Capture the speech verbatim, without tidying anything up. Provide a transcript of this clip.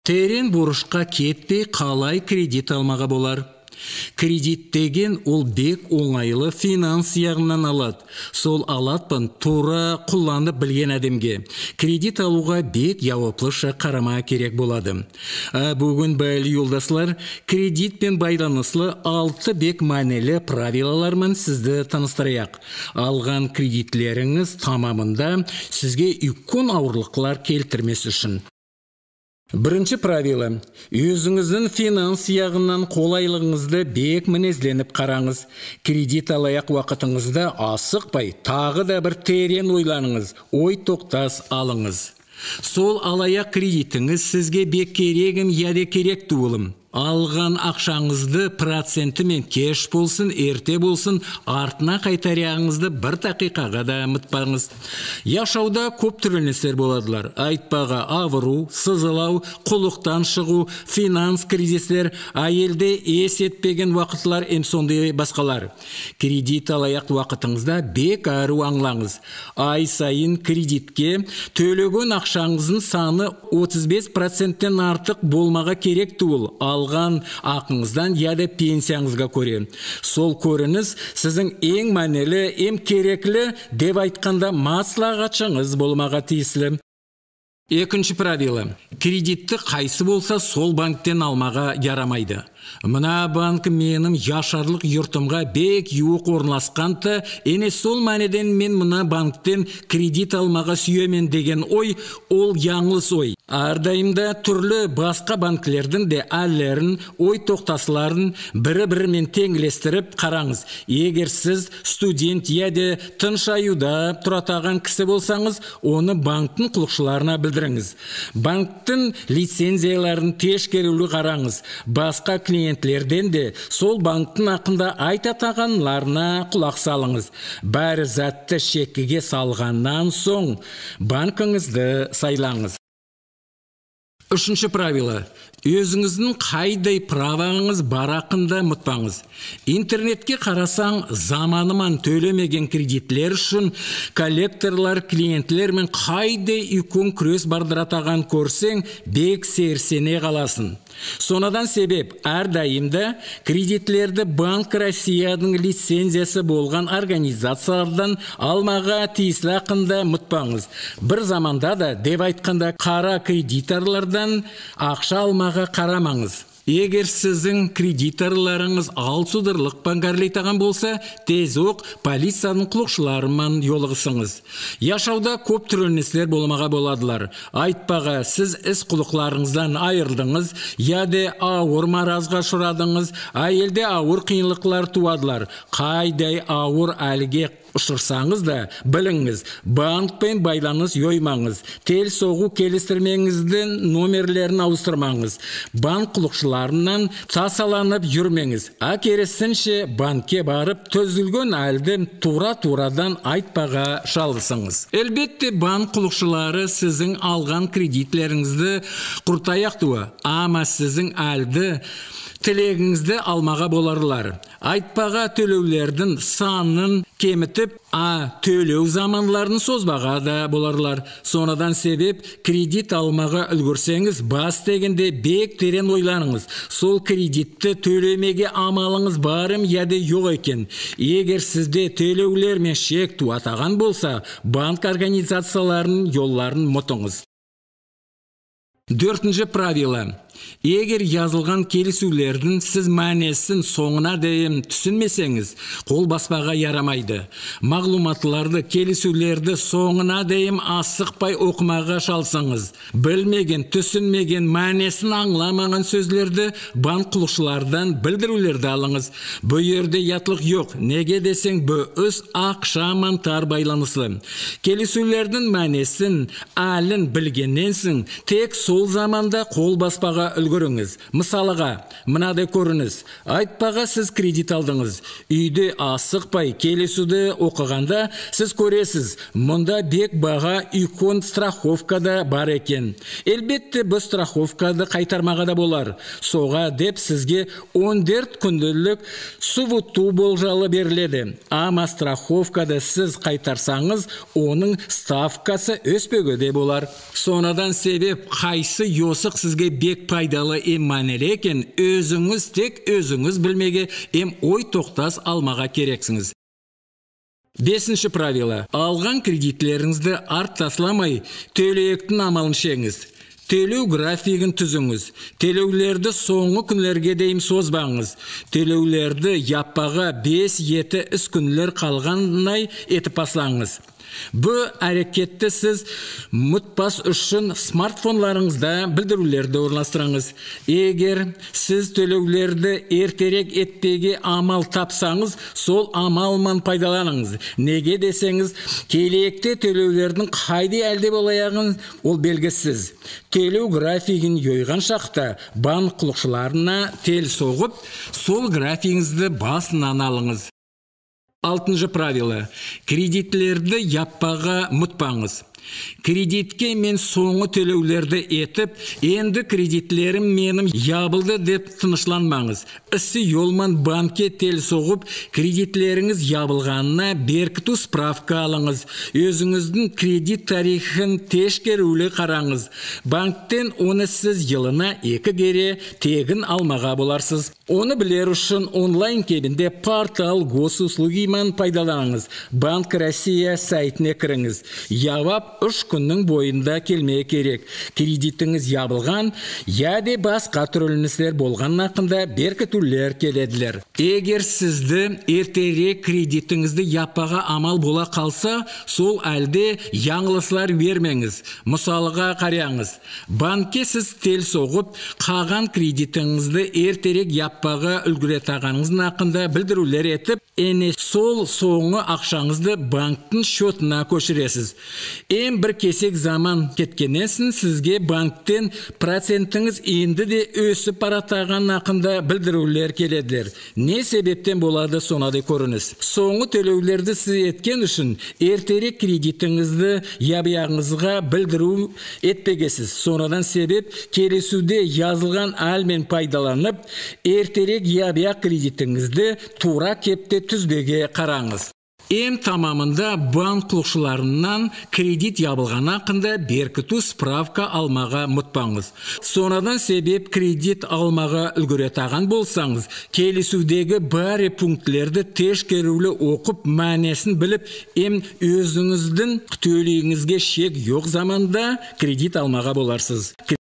Терен бурышқа кетпей қалай кредит алмаға болар? Кредит деген ол бек оңайлы финанс яғынан алады. Сол алатпын тура құлланып білген әдемге. Кредит алуға бек яуаплыша қарама керек болады. А бүгін бәлі юлдаслар, кредитпен байланыслы алты бек мәнелі правилалармен сізді таныстырайық. Алған кредитлеріңіз тамамында сізге үлкен ауырлықлар келтірмес үшін. Бірінші правила. Өзіңіздің финанс яғынан қолайлығыңызды бек мінезленіп қараңыз. Кредит алаяқ уақытыңызда асықпай, тағы да бір терең ойланыңыз, ой тоқтас алыңыз. Сол алаяқ кредитіңіз сізге бек керегім яде керек туылым. Алған ақшаңызды процентімен кеш болсын, ерте болсын, артына қайтарияңызды бір тақиқаға да ұмытпаңыз. Яшауда көп түрленістер боладылар. Айтпаға авыру, сызылау, құлықтан шығу, финанс кризистер, айелде ес етпеген уақытлар емсонды басқалар. Кредит алаяқ уақытыңызда бек ару аңлаңыз. Ай сайын кредитке төлеген ақшаңыздың саны отыз бес проценттен артық болмаға керек туыл. Алған ақыңыздан яда пенсияңызға көрен. Сол көрініс сіздің ең мәнелі, ең кереклі деп айтқанда маслағатшыңыз болмаға тиіслі. Екінші правила. Кредитті қайсы болса сол банктен алмаға ярамайды. Мына банк менің яшарлық юртымға бек юық орналасқанты, ене сол мәнеден мен мына банктен кредит алмаға сүйемен деген ой, ол яңлыс ой. Ардайымда түрлі басқа банклердің де әллерін, ой тоқтасыларын бірі-бірімен теңгілестіріп қараңыз. Егер сіз студент яде тыншаюда тұратаған кісі болсаңыз, оны банктың құлықшыларына білдіріңіз. Банктың лицензияларын тешкерулі қараңыз. Басқа клиентлерден де сол банктың ақында айтатағанларына құлақ салыңыз. Бәрі затты шеккіге салғаннан соң банкыңызды сайлаңыз. Үшінші правила. Өзіңіздің қайдай праваңыз бар ақында ұмытпаңыз. Интернетке қарасаң, заманыман төлемеген кредитлер үшін коллекторлар клиентлермен қайдай үлкен күрес бардыратаған көрсең, бек серсене қаласын. Сонадан себеп, әрдайымда кредитлерді Банк Россияның лицензиясы болған организациялардан алмаға тиіслі ақында ұмытпаңыз. Бір заманда да, деп айтқанда, қара кредиторлардан ақша алмаға қарамаңыз. Егер сіздің кредиторларыңыз алсудырлық банкарлайтаған болса, тез оқ полицияның құлықшыларымен жолығысыңыз. Яшауда көп түрленістер болмаға боладылар. Айтпаға, сіз іс құлықларыңыздан айырылдыңыз, яде ауыр маразға ұшырадыңыз, әйелде ауыр қиынлықлар туадылар. Қайдай ауыр әлге ұшырсаңыз да, біліңіз, банкпен байланыс йоймаңыз, тел соғу келістірмеңіздің номерлерін ауыстырмаңыз, банк құлықшыларынан тасаланып жүрмеңіз. Акересінше банкке барып, төзілген әлден тура-турадан айтпаға шалғысыңыз. Әлбетте, банк құлықшылары сіздің алған кредитлеріңізді құртаяқ туа, ама сіздің әлді тілегіңізді алмаға боларлар. Айтпаға төлеулердің санын кемітіп, а төлеу заманларын созбаға да боларлар. Сонадан себеп, кредит алмаға үлгірсеңіз, бас дегенде бек терен ойланыңыз. Сол кредитті төлемеге амалыңыз барым яде жоқ екен. Егер сізде төлеулер мен шек туатаған болса, банк организацияларының жолларын мұтыңыз. Дөртінші правила. Егер yazылған келісулердің сіз мәнесін соңына дейін түсінмесеңіз, қол баспаға ярамайды. Мағлуматларды, келісулерді соңына дейін асықпай оқымаға шалсаңыз. Білмеген, түсінмеген, мәнесін аңламаған сөзлерді банк құлықшылардан білдірулерді алыңыз. Бұ ерде ятлық жоқ, неге десең бұ өз ақшаман тар байланыслы. Келісулердің мәнесін әлін білгеннен соң, тек сол заманда қол баспаға алмаға үлгіріңіз. Мысалыға, мынадай көрініс. Айтпаға сіз кредит алдыңыз. Үйде асықпай келесуді оқығанда сіз көресіз. Мұнда бек баға үйкон страховкада бар екен. Әлбетте бұл страховкады қайтармаға да болар. Соға деп сізге он төрт күнділік субуту болжалы беріледі. Ама страховкада сіз қайтарсаңыз, оның ставкасы өспегі де болар. Сонадан себеп қайсы йосық сізге бек пайдалы емманелі екен, өзіңіз тек өзіңіз білмеге ем ой тоқтас алмаға керексіңіз. Бесінші правила. Алған кредитлеріңізді арт тасламай, төлейектің амалын шеңіз. Төлеу графигін түзіңіз. Төлеулерді соңғы күнлерге дейін созбаңыз. Төлеулерді яппаға бес-жеті іс күнлер қалғаннай етіп баслаңыз. Бұл әрекетті сіз мұтпас үшін смартфонларыңызда білдірулерді орналастырыңыз. Егер сіз төлеулерді ертерек етпеге амал тапсаңыз, сол амалман пайдаланыңыз. Неге десеңіз, келекте төлеулердің қайды әлде болаяғын ол белгісіз. Төлеу графигін йойған шақта банк құлықшыларына тел соғып, сол графигіңізді басынан алыңыз. Алтыншы правила. Кредитлерді яппаға мұтпаңыз. Кредитке мен соңы төлеулерді етіп, енді кредитлерім менің ябылды деп тынышланмаңыз. Ісі йолман банке тел соғып, кредитлеріңіз ябылғанына беркіту справка алыңыз. Өзіңіздің кредит тарихын тешкерулі қараңыз. Банктен оны сіз йылына екі кере тегін алмаға боларсыз. Оны білер үшін онлайн кебінде портал госуслугиман пайдаланыңыз. Банк Россия сайтіне кіріңіз. Явап үш күннің бойында келмей керек. Кредитіңіз ябылған, яде басқа түріліністер болған ақында беркітулер келеділер. Егер сізді ертерек кредитіңізді яппаға амал бола қалса, сол әлде яңылыслар бермеңіз. Мысалыға қарияңыз. Банкке сіз тел соғып, қаған кредитіңізді ертерек яппаға үлгіретағаныңыздың ақында білдірулер етіп, әне сол соңы ақшаңызды банктың шотына көшіресіз. Ең бір кесек заман кеткенесін сізге банктен процентіңіз енді де өсіп баратаған ақында білдірулер келеділер. Не себептен болады сонады көрініс? Соңы төлеулерді сіз еткен үшін ертерек кредитіңізді ябияғыңызға білдіру етпегесіз. Сонадан себеп келесуде yazылған әлмен пайдаланып, ертерек ябияқ кредитіңізді тура кепте түзбеге қараңыз. Ем тамамында банк құлықшыларынан кредит ябылған ақында беркіту справка алмаға мұтпаңыз. Сонадан себеп кредит алмаға үлгіретаған болсаңыз, келесудегі бәрі пунктлерді тешкерулі оқып мәнесін біліп, ем өзіңіздің төлейіңізге шек жоқ заманда кредит алмаға боларсыз.